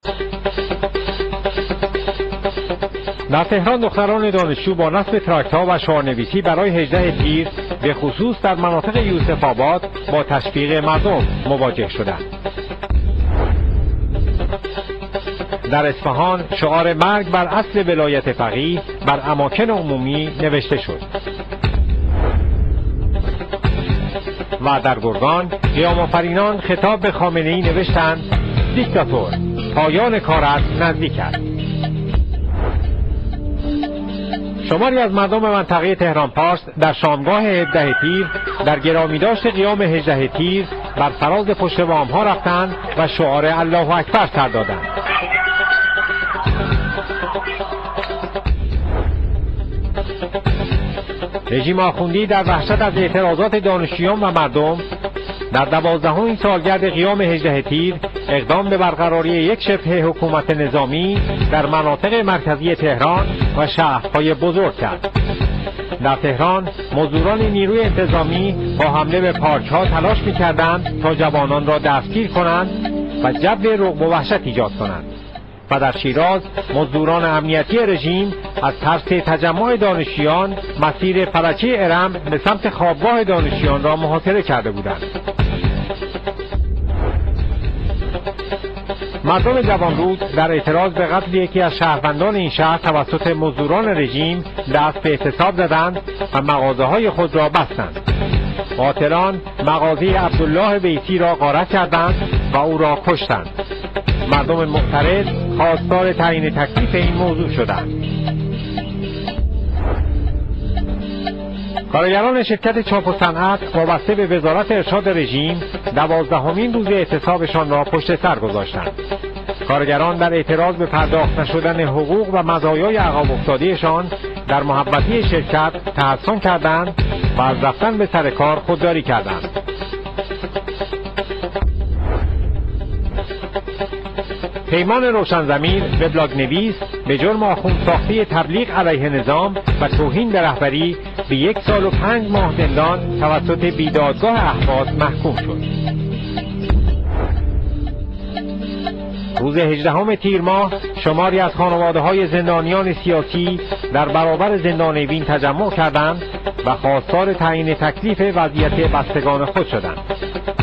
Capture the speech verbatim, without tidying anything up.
در تهران دختران دانشجو با نصب تراکت‌ها و شعارنویسی برای هجده تیر به خصوص در مناطق یوسف آباد با تشویق مردم مواجه شدند. در اصفهان شعار مرگ بر اصل ولایت فقیه بر اماکن عمومی نوشته شد. و در گرگان قیام‌آفرینان خطاب به خامنه‌ای نوشتند: دیکتاتور، پایان کارت نزدیک است. شماری از مردم منطقه تهران پارس در شامگاه هفده تیر در گرامیداشت قیام هجده تیر بر فراز پشت بام‌ها رفتند و شعار الله اکبر سر دادند. رژیم آخوندی در وحشت از اعتراضات دانشجویان و مردم در دوازدهمین سالگرد قیام هجده تیر اقدام به برقراری یک شبه حکومت نظامی در مناطق مرکزی تهران و شهرهای بزرگ کرد. در تهران مزدوران نیروی انتظامی با حمله به پارک‌ها تلاش می‌کردند تا جوانان را دستگیر کنند و جو رعب و وحشت ایجاد کنند. و در شیراز مزدوران امنیتی رژیم از ترس تجمع دانشجویان مسیر فلکی ارم به سمت خوابگاه دانشجویان را محاصره کرده بودند. مردم جوانرود در اعتراض به قتل یکی از شهروندان این شهر توسط مزدوران رژیم دست به اعتصاب زدند و مغازه‌های خود را بستند. قاتلان مغازه عبدالله ویسی را غارت کردند و او را کشتند. مردم معترض خواستار تعیین تکلیف این موضوع شدند. کارگران شرکت چاپ و صنعت وابسته به وزارت ارشاد رژیم دوازدهمین روز اعتصابشان را پشت سر گذاشتند. کارگران در اعتراض به پرداخت نشدن حقوق و مزایای عقب افتاده‌شان در محوطه شرکت تحصن کردند و از رفتن به سر کار خودداری کردند. پیمان روشنضمیر وبلاگ نویس به جرم آخوندساختی تبلیغ علیه نظام و توهین به رهبری به یک سال و پنج ماه زندان توسط بیدادگاه اهواز محکوم شد. روز هجدهم تیر ماه شماری از خانواده‌های زندانیان سیاسی در برابر زندان اوین تجمع کردند و خواستار تعیین تکلیف وضعیت بستگان خود شدند.